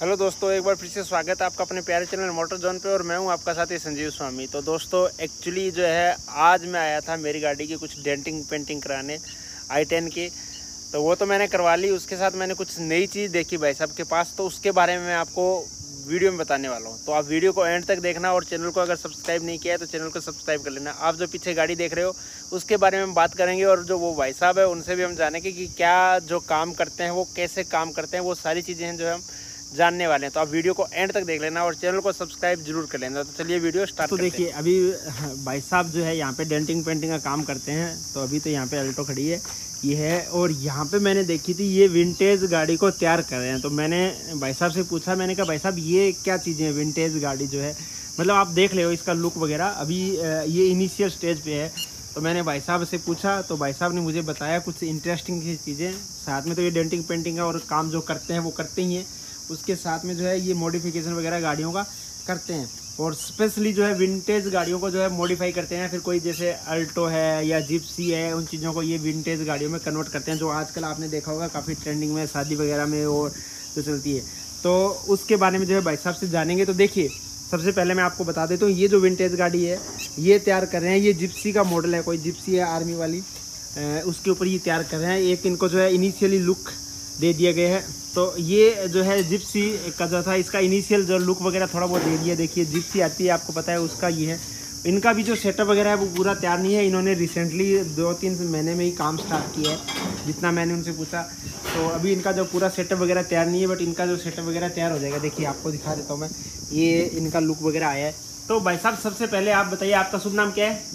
Hello दोस्तों, एक बार फिर से स्वागत है आपका अपने प्यारे चैनल मोटर जोन पे। और मैं हूं आपका साथी संजीव स्वामी। तो दोस्तों एक्चुअली जो है आज मैं आया था मेरी गाड़ी की कुछ डेंटिंग पेंटिंग कराने i10 की। तो वो तो मैंने करवा ली। उसके साथ मैंने कुछ नई चीज़ देखी भाई साहब के पास, तो उसके बारे में मैं आपको वीडियो में बताने वाला हूँ। तो आप वीडियो को एंड तक देखना और चैनल को अगर सब्सक्राइब नहीं किया है तो चैनल को सब्सक्राइब कर लेना। आप जो पीछे गाड़ी देख रहे हो उसके बारे में बात करेंगे, और जो वो भाई साहब है उनसे भी हम जानेंगे कि क्या जो काम करते हैं वो कैसे काम करते हैं, वो सारी चीज़ें हैं जो हम जानने वाले हैं। तो आप वीडियो को एंड तक देख लेना और चैनल को सब्सक्राइब जरूर कर लेना। तो चलिए वीडियो स्टार्ट करते हैं। तो देखिए अभी भाई साहब जो है यहाँ पे डेंटिंग पेंटिंग का काम करते हैं। तो अभी तो यहाँ पे अल्टो खड़ी है ये है, और यहाँ पे मैंने देखी थी ये विंटेज गाड़ी को तैयार कर रहे हैं। तो मैंने भाई साहब से पूछा, मैंने कहा भाई साहब ये क्या चीज़ें हैं, विंटेज गाड़ी जो है मतलब आप देख ले हो इसका लुक वगैरह, अभी ये इनिशियल स्टेज पे है। तो मैंने भाई साहब से पूछा तो भाई साहब ने मुझे बताया कुछ इंटरेस्टिंग चीज़ें। साथ में तो ये डेंटिंग पेंटिंग का और काम जो करते हैं वो करते ही हैं, उसके साथ में जो है ये मॉडिफिकेशन वगैरह गाड़ियों का करते हैं। और स्पेशली जो है विंटेज गाड़ियों को जो है मॉडिफाई करते हैं। फिर कोई जैसे अल्टो है या जिप्सी है, उन चीज़ों को ये विंटेज गाड़ियों में कन्वर्ट करते हैं, जो आजकल आपने देखा होगा काफ़ी ट्रेंडिंग में शादी वगैरह में और जो चलती है। तो उसके बारे में जो है भाई साहब से जानेंगे। तो देखिए सबसे पहले मैं आपको बता देता हूँ, ये जो विंटेज गाड़ी है ये तैयार कर रहे हैं, ये जिप्सी का मॉडल है, कोई जिप्सी है आर्मी वाली, उसके ऊपर ये तैयार कर रहे हैं। एक इनको जो है इनिशियली लुक दे दिया गया है। तो ये जो है जिप्सी का जो था इसका इनिशियल जो लुक वगैरह थोड़ा बहुत दे दिया। देखिए जिप्सी आती है आपको पता है उसका ये है। इनका भी जो सेटअप वगैरह है वो पूरा तैयार नहीं है। इन्होंने रिसेंटली 2-3 महीने में ही काम स्टार्ट किया है, जितना मैंने उनसे पूछा। तो अभी इनका जो पूरा सेटअप वगैरह तैयार नहीं है, बट इनका जो सेटअप वगैरह तैयार हो जाएगा। देखिए आपको दिखा देता हूँ मैं, ये इनका लुक वगैरह आया है। तो भाई साहब सबसे पहले आप बताइए आपका शुभ नाम क्या है?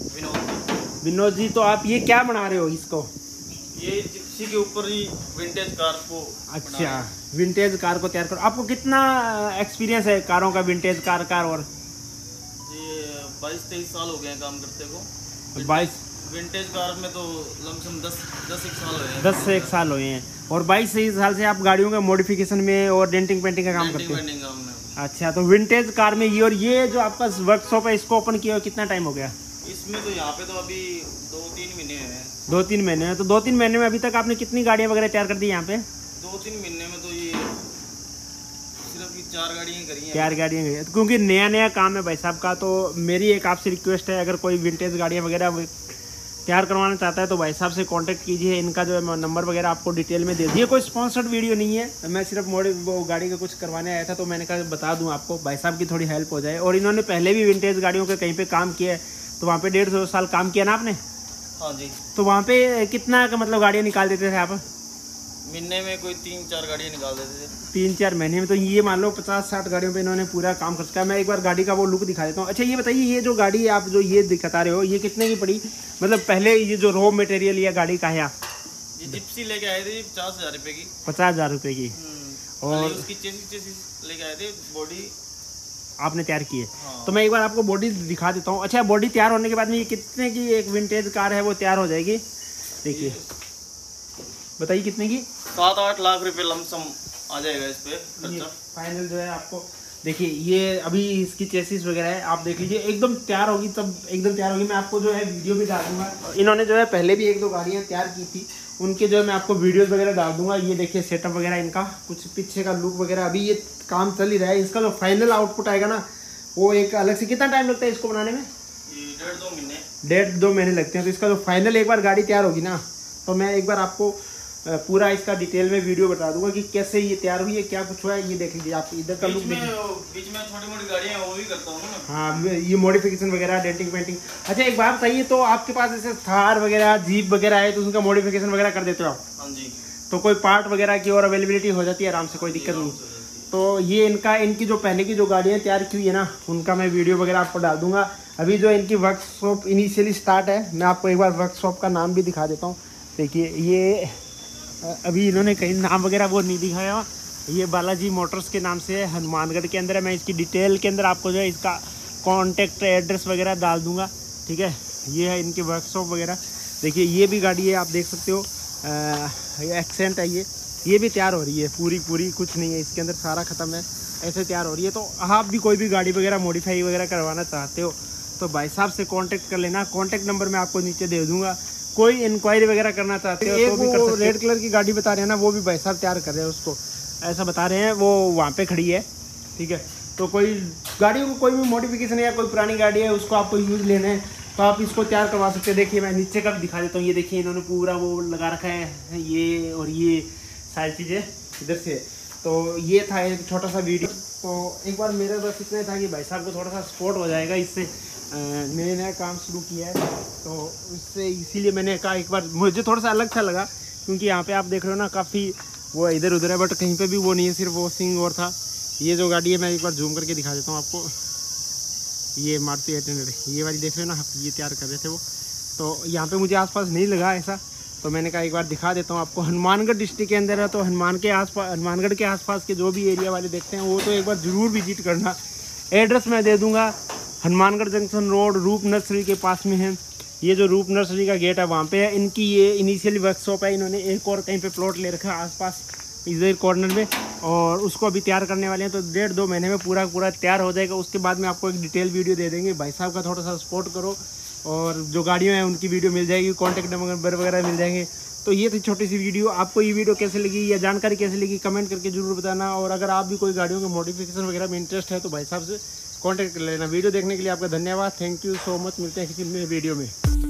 विनोद जी। तो आप ये क्या बना रहे हो इसको? ये जिप्सी के ऊपर ही विंटेज कार को। अच्छा, विंटेज कार को तैयार करो। आपको कितना एक्सपीरियंस है कारों का, विंटेज कार और? ये 22-23 साल हो गए हैं काम करते को। 22 विंटेज कार में तो लमसम 10-1 साल हुए हैं। 10 से 1 साल हुए हैं। और 22 साल से आप गाड़ियों का मॉडिफिकेशन में और डेंटिंग पेंटिंग का काम करते हैं? अच्छा, तो विंटेज कार में ये, और ये जो आपका वर्कशॉप है इसको ओपन किया कितना टाइम हो गया? इसमें तो यहाँ पे तो अभी 2-3 महीने हैं। 2-3 महीने हैं। तो 2-3 महीने में अभी तक आपने कितनी गाड़ियाँ वगैरह तैयार कर दी यहाँ पे? 2-3 महीने में तो ये सिर्फ 4 गाड़ियाँ करी हैं। 4 गाड़ियाँ करी हैं, क्योंकि नया काम है भाई साहब का। तो मेरी एक आपसे रिक्वेस्ट है, अगर कोई विंटेज गाड़ियाँ वगैरह तैयार करवाना चाहता है तो भाई साहब से कांटेक्ट कीजिए। इनका जो है नंबर वगैरह आपको डिटेल में दे दिए। कोई स्पॉन्सर्ड वीडियो नहीं है, मैं सिर्फ वो गाड़ी का कुछ करवाने आया था, तो मैंने कहा बता दूं आपको, भाई साहब की थोड़ी हेल्प हो जाए। और इन्होंने पहले भी विंटेज गाड़ियों के कहीं पे काम किया है, तो वहाँ पे 1.5-2 साल काम किया ना आपने? हाँ जी। तो वहाँ पे कितना का मतलब गाड़ियाँ निकाल देते थे आप? महीने में कोई 3-4 गाड़ियाँ निकाल देते थे। 3-4 महीने में। तो ये मान लो 50-60 गाड़ियों पे इन्होंने पूरा काम कर सका। मैं एक बार गाड़ी का वो लुक दिखा देता हूँ। अच्छा ये बताइए, ये जो गाड़ी आप जो ये दिखा रहे हो ये कितने की पड़ी? मतलब पहले ये जो रॉ मटेरियल या गाड़ी का है, ये जिप्सी लेके आए थे 50,000 रुपये की। 50,000 रुपये की। और उसकी चेसिस लेके आए थे, बॉडी आपने तैयार की है। हाँ। तो मैं एक बार आपको बॉडी दिखा देता हूँ। अच्छा, बॉडी तैयार होने के बाद में ये कितने की एक विंटेज कार है वो तैयार हो जाएगी? देखिए बताइए कितने की? 7-8 लाख रुपए लमसम आ जाएगा इस पे खर्चा। फाइनल जो है आपको देखिए, ये अभी इसकी चेसिस वगैरह है, आप देख लीजिए एकदम तैयार होगी, तब एकदम तैयार होगी। मैं आपको जो है वीडियो भी डाल दूंगा। इन्होंने जो है पहले भी 1-2 गाड़ियाँ तैयार की थी, उनके जो है मैं आपको वीडियोस वगैरह डाल दूंगा। ये देखिए सेटअप वगैरह इनका, कुछ पीछे का लुक वगैरह, अभी ये काम चल ही रहा है। इसका जो फाइनल आउटपुट आएगा ना वो एक अलग से। कितना टाइम लगता है इसको बनाने में? 1.5-2 महीने। 1.5-2 महीने लगते हैं। तो इसका जो फाइनल एक बार गाड़ी तैयार होगी ना, तो मैं एक बार आपको पूरा इसका डिटेल में वीडियो बता दूंगा कि कैसे ये तैयार हुई है, क्या कुछ हुआ है। ये देख लीजिए आप, इधर का लुक देखिए। बीच में छोटी-मोटी गाड़ियां वो भी करता हूं ना। हाँ, ये मॉडिफिकेशन वगैरह, डेंटिंग पेंटिंग। अच्छा एक बात बताइए, तो आपके पास जैसे थार वगैरह जीप वगैरह है तो उनका मॉडिफिकेशन वगैरह कर देते हो आप? हाँ जी। तो कोई पार्ट वगैरह की और अवेलेबिलिटी हो जाती है आराम से, कोई दिक्कत नहीं? तो ये इनकी जो पहले की जो गाड़ियाँ तैयार की हुई है ना, उनका मैं वीडियो वगैरह आपको डाल दूंगा। अभी जो इनकी वर्कशॉप इनिशियली स्टार्ट है, मैं आपको एक बार वर्कशॉप का नाम भी दिखा देता हूँ। देखिए ये अभी इन्होंने कहीं नाम वगैरह वो नहीं दिखाया, ये बालाजी मोटर्स के नाम से है, हनुमानगढ़ के अंदर है। मैं इसकी डिटेल के अंदर आपको जो है इसका कॉन्टेक्ट एड्रेस वगैरह डाल दूँगा, ठीक है। ये है इनकी वर्कशॉप वगैरह। देखिए ये भी गाड़ी है, आप देख सकते हो, एक्सेंट है ये भी तैयार हो रही है पूरी, कुछ नहीं है इसके अंदर, सारा ख़त्म है, ऐसे तैयार हो रही है। तो आप भी कोई भी गाड़ी वगैरह मॉडिफाई वगैरह करवाना चाहते हो तो भाई साहब से कांटेक्ट कर लेना। कांटेक्ट नंबर मैं आपको नीचे दे दूंगा। कोई इंक्वायरी वगैरह करना चाहते हो तो भी कर सकते हो। रेड कलर की गाड़ी बता रहे हैं ना, वो भी भाई साहब तैयार कर रहे हैं उसको। ऐसा बता रहे हैं, वो वहाँ पे खड़ी है, ठीक है। तो कोई गाड़ियों को कोई भी मॉडिफिकेशन या कोई पुरानी गाड़ी है उसको आपको यूज़ लेना है तो आप इसको तैयार करवा सकते हैं। देखिए मैं नीचे का भी दिखा देता हूँ, ये देखिए इन्होंने पूरा वो लगा रखा है, ये और ये सारी चीज़ें इधर से। तो ये था एक छोटा सा वीडियो। तो एक बार मेरा बस इतना था कि भाई साहब को थोड़ा सा सपोर्ट हो जाएगा इससे। मैंने नया काम शुरू किया है तो इससे इसीलिए मैंने कहा एक बार, मुझे थोड़ा सा अलग सा लगा क्योंकि यहाँ पे आप देख रहे हो ना काफ़ी वो इधर उधर है, बट कहीं पे भी वो नहीं है, सिर्फ वो सिंग और था। ये जो गाड़ी है मैं एक बार जूम करके दिखा देता हूँ आपको, ये मारुति 800 ये वाली देख रहे हो ना, ये तैयार कर रहे थे वो। तो यहाँ पे मुझे आसपास नहीं लगा ऐसा, तो मैंने कहा एक बार दिखा देता हूँ आपको। हनुमानगढ़ डिस्ट्रिक्ट के अंदर है तो हनुमानगढ़ के आसपास के जो भी एरिया वाले देखते हैं वो तो एक बार ज़रूर विजिट करना। एड्रेस मैं दे दूँगा, Hanumangarh junction road Roop nursery के पास में है। ये जो रूप नर्सरी का गेट है वहाँ पे है इनकी ये इनिशियली वर्कशॉप है। इन्होंने एक और कहीं पे प्लॉट ले रखा है आसपास इधर कॉर्नर में, और उसको अभी तैयार करने वाले हैं। तो 1.5-2 महीने में पूरा तैयार हो जाएगा। उसके बाद में आपको एक डिटेल वीडियो दे देंगे। भाई साहब का थोड़ा सा सपोर्ट करो, और जो गाड़ियाँ हैं उनकी वीडियो मिल जाएगी, कॉन्टैक्ट नंबर वगैरह मिल जाएंगे। तो ये थी छोटी सी वीडियो। आपको ये वीडियो कैसे लगी या जानकारी कैसे लगी कमेंट करके जरूर बताना। और अगर आप भी कोई गाड़ियों के मॉडिफिकेशन वगैरह में इंटरेस्ट है तो भाई साहब से कॉन्टैक्ट कर लेना। वीडियो देखने के लिए आपका धन्यवाद, थैंक यू सो मच। मिलते हैं किसी नए वीडियो में।